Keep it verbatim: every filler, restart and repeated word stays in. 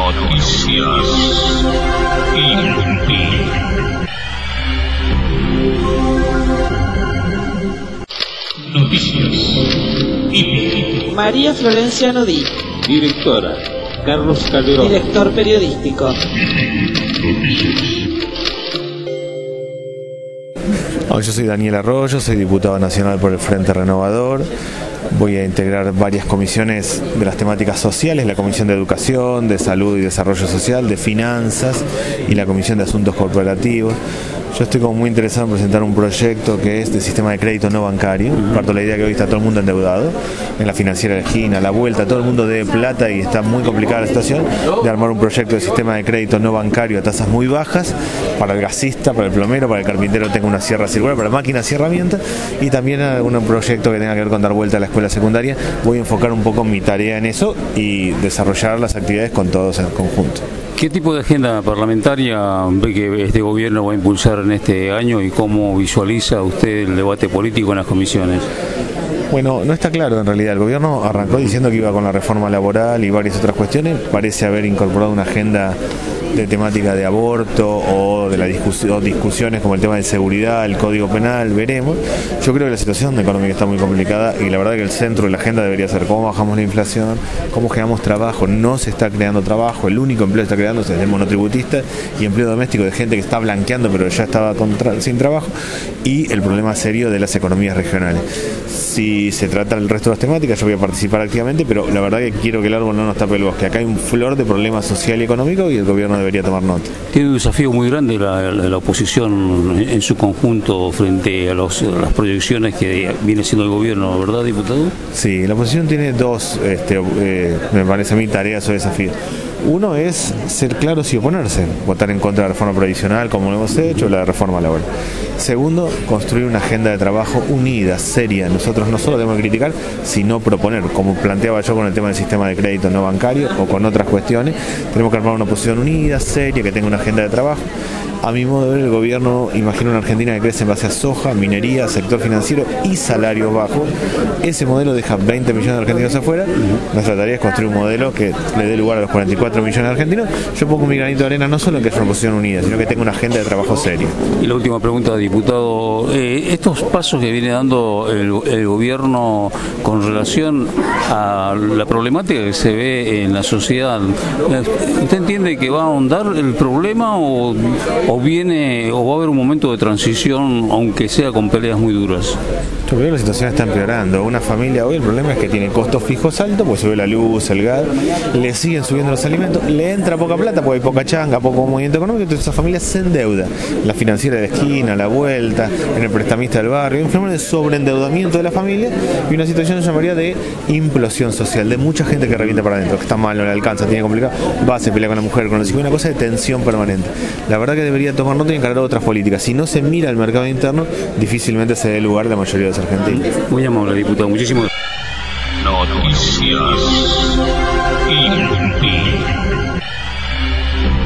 Noticias Inútil. Noticias Inútil. María Florencia Nodí. Directora Carlos Calderón. Director periodístico. Hoy yo soy Daniel Arroyo, soy diputado nacional por el Frente Renovador. Voy a integrar varias comisiones de las temáticas sociales, la Comisión de Educación, de Salud y Desarrollo Social, de Finanzas y la Comisión de Asuntos Corporativos. Yo estoy como muy interesado en presentar un proyecto que es de sistema de crédito no bancario. Parto de la idea que hoy está todo el mundo endeudado, en la financiera de la esquina, a la vuelta, todo el mundo debe plata y está muy complicada la situación, de armar un proyecto de sistema de crédito no bancario a tasas muy bajas, para el gasista, para el plomero, para el carpintero tenga una sierra circular, para máquinas y herramientas, y también un proyecto que tenga que ver con dar vuelta a la escuela secundaria. Voy a enfocar un poco mi tarea en eso y desarrollar las actividades con todos en conjunto. ¿Qué tipo de agenda parlamentaria ve que este gobierno va a impulsar en este año y cómo visualiza usted el debate político en las comisiones? Bueno, no está claro en realidad. El gobierno arrancó diciendo que iba con la reforma laboral y varias otras cuestiones. Parece haber incorporado una agenda de temática de aborto o de la discusión, discusiones como el tema de seguridad, el código penal, veremos. Yo creo que la situación económica está muy complicada y la verdad que el centro de la agenda debería ser cómo bajamos la inflación, cómo generamos trabajo. No se está creando trabajo, el único empleo que está creando es el monotributista y empleo doméstico de gente que está blanqueando pero ya estaba contra, sin trabajo, y el problema serio de las economías regionales. Si se trata el resto de las temáticas, yo voy a participar activamente, pero la verdad que quiero que el árbol no nos tape el bosque. Acá hay un flor de problemas social y económico y el gobierno debería tomar nota. Tiene un desafío muy grande la, la, la oposición en su conjunto frente a, los, a las proyecciones que viene siendo el gobierno, ¿verdad, diputado? Sí, la oposición tiene dos, este, eh, me parece a mí, tareas o desafíos. Uno es ser claros y oponerse, votar en contra de la reforma previsional como lo hemos hecho, la reforma laboral. Segundo, construir una agenda de trabajo unida, seria. Nosotros no solo debemos criticar, sino proponer, como planteaba yo con el tema del sistema de crédito no bancario o con otras cuestiones. Tenemos que armar una posición unida, seria, que tenga una agenda de trabajo. A mi modo de ver, el gobierno imagina una Argentina que crece en base a soja, minería, sector financiero y salarios bajos. Ese modelo deja veinte millones de argentinos afuera. Nuestra tarea es construir un modelo que le dé lugar a los cuarenta y cuatro millones de argentinos. Yo pongo mi granito de arena no solo en que haya una posición unida, sino que tenga una agenda de trabajo seria. Y la última pregunta, diputado. Eh, estos pasos que viene dando el, el gobierno con relación a la problemática que se ve en la sociedad, ¿usted entiende que va a ahondar el problema o, o viene o va a haber un momento de transición, aunque sea con peleas muy duras? Yo creo que la situación está empeorando. Una familia hoy, el problema es que tiene costos fijos altos, pues sube la luz, el gas, le siguen subiendo los alimentos, le entra poca plata porque hay poca changa, poco movimiento económico, entonces esa familia se endeuda. La financiera de la esquina, la vuelta, en el prestamista del barrio, hay un fenómeno de sobreendeudamiento de la familia y una situación, yo llamaría, de implosión social, de mucha gente que revienta para adentro, que está mal, no le alcanza, tiene complicado, va, se pelea con la mujer, con los hijos, una cosa de tensión permanente. La verdad que debería tomar nota y encargar otras políticas. Si no se mira el mercado interno, difícilmente se dé lugar a la mayoría de los argentinos. Muy amable, diputado. Muchísimas Noticias Inútil.